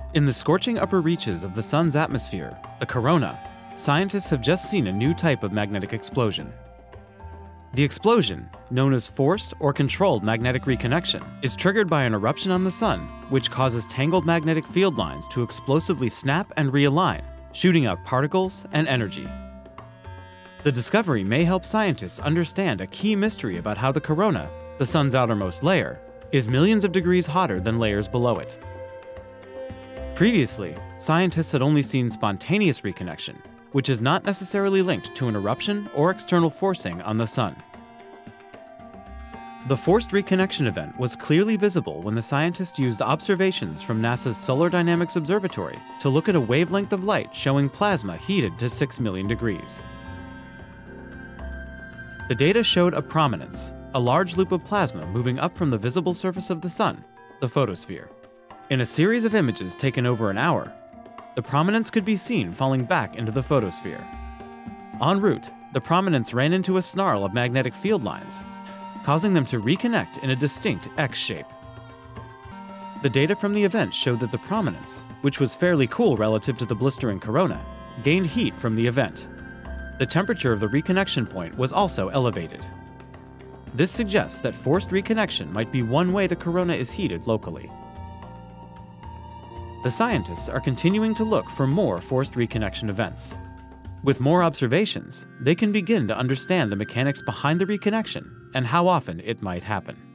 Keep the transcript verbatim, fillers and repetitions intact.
In the scorching upper reaches of the Sun's atmosphere, the corona, scientists have just seen a new type of magnetic explosion. The explosion, known as forced or controlled magnetic reconnection, is triggered by an eruption on the Sun, which causes tangled magnetic field lines to explosively snap and realign, shooting out particles and energy. The discovery may help scientists understand a key mystery about how the corona, the Sun's outermost layer, is millions of degrees hotter than layers below it. Previously, scientists had only seen spontaneous reconnection, which is not necessarily linked to an eruption or external forcing on the Sun. The forced reconnection event was clearly visible when the scientists used observations from NASA's Solar Dynamics Observatory to look at a wavelength of light showing plasma heated to six million degrees. The data showed a prominence, a large loop of plasma moving up from the visible surface of the Sun, the photosphere. In a series of images taken over an hour, the prominence could be seen falling back into the photosphere. En route, the prominence ran into a snarl of magnetic field lines, causing them to reconnect in a distinct X shape. The data from the event showed that the prominence, which was fairly cool relative to the blistering corona, gained heat from the event. The temperature of the reconnection point was also elevated. This suggests that forced reconnection might be one way the corona is heated locally. The scientists are continuing to look for more forced reconnection events. With more observations, they can begin to understand the mechanics behind the reconnection and how often it might happen.